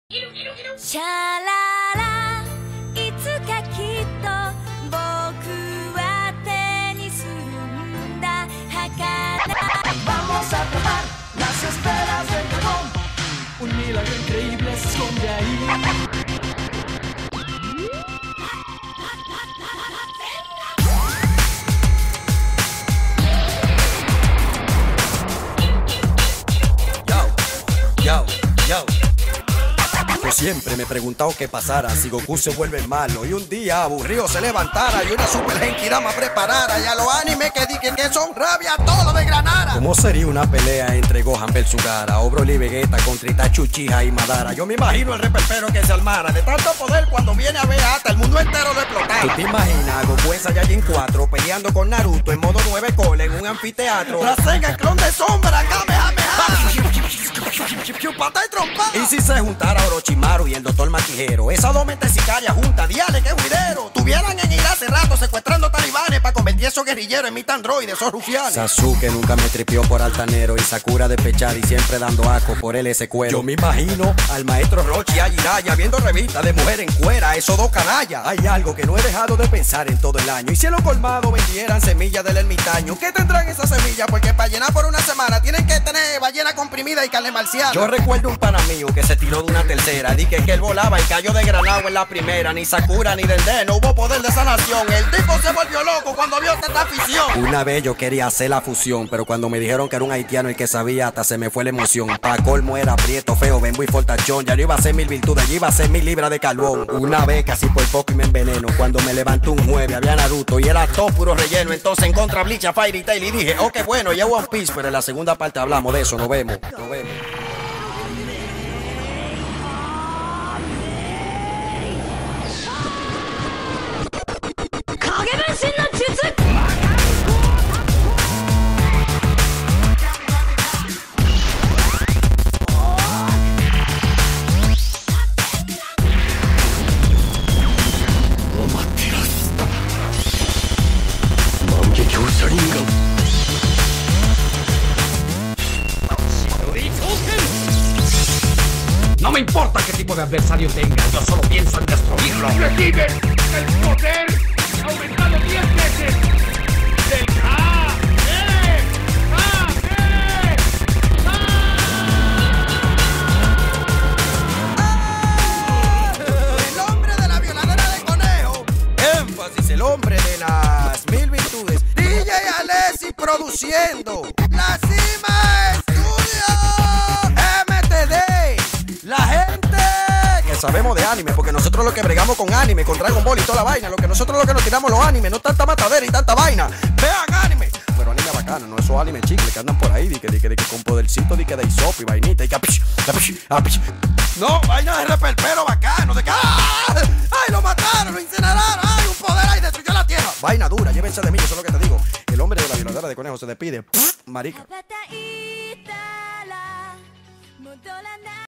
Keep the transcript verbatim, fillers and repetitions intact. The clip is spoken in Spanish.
シャララいつかきっと僕は手にするんだ儚 Vamos a tomar las esferas del dragón. Un milagro increíble se esconde ahí. Yo, yo. Yo siempre me he preguntado qué pasara si Goku se vuelve malo y un día aburrido se levantara y una super genkidama preparara y a los animes que dije que son rabia todo desgranara. ¿Cómo sería una pelea entre Gohan versus Gaara o Broly y Vegeta contra Itachi, Uchiha y Madara? Yo me imagino el reperpero que se armara de tanto poder cuando viene a ver hasta el mundo entero lo explotara. ¿Tú te imaginas a Goku en Saiyajin cuatro peleando con Naruto en modo nueve cole en un anfiteatro? Rasengan, clon de sombra, Kamehameha. Pata y trompa. Y si se juntara Orochimaru y el doctor Maquijero, esas dos mentes sicarias juntas, diale que juidero. Tuvieran en ir hace rato secuestrando talibanes para convertir esos guerrilleros en mitad androides, esos rufianes. Sasuke nunca me tripió por altanero y Sakura despechada y siempre dando asco por él ese cuero. Yo me imagino al maestro Rochi y a Jiraiya viendo revistas de mujer en cuera, esos dos canallas. Hay algo que no he dejado de pensar en todo el año. Y si en lo colmado vendieran semillas del ermitaño, ¿qué tendrán esas semillas? Porque para llenar por una semana tienen que tener ballena comprimida y carne marciana. Yo recuerdo un pana mío que se tiró de una tercera. Dije que él volaba y cayó de granado en la primera. Ni Sakura ni Dende, no hubo poder de sanación. El tipo se volvió loco cuando vio esta afición. Una vez yo quería hacer la fusión, pero cuando me dijeron que era un haitiano el que sabía, hasta se me fue la emoción. Pa' colmo era prieto, feo, bembo y fortachón. Ya no iba a ser mil virtudes, ya iba a ser mil libras de carbón. Una vez casi por poco y me enveneno. Cuando me levantó un jueves había Naruto y era todo puro relleno. Entonces en contra Bleach, a Fairy Tail y dije, oh qué bueno, ya One Piece. Pero en la segunda parte hablamos de eso, nos vemos, nos vemos. No me importa qué tipo de adversario tenga, yo solo pienso en destruirlo. ¡Recibe el poder aumentado diez veces! ¡Del A! ¡E! ¡A! ¡E! ¡Ah! El hombre de la violadera de conejo. Énfasis, el hombre de las mil virtudes. D J Alessi produciendo. La Cima Estudio. M T D. La gente que sabemos de anime, porque nosotros lo que bregamos con anime, con Dragon Ball y toda la vaina, lo que nosotros lo que nos tiramos los animes, no tanta matadera y tanta vaina. Vean anime, pero anime bacano, no esos animes chicles que andan por ahí, di que, di que, di que con podercito, di que de Isop y vainita, y que apish, apish, apish. No, vaina de reperpero bacano, de que ¡ah! ¡Ay, lo mataron, lo incineraron! ¡Ay, un poder ahí destruyó la tierra! Vaina dura, llévense de mí, eso es lo que te digo. El hombre de la violadora de conejos se despide, marica.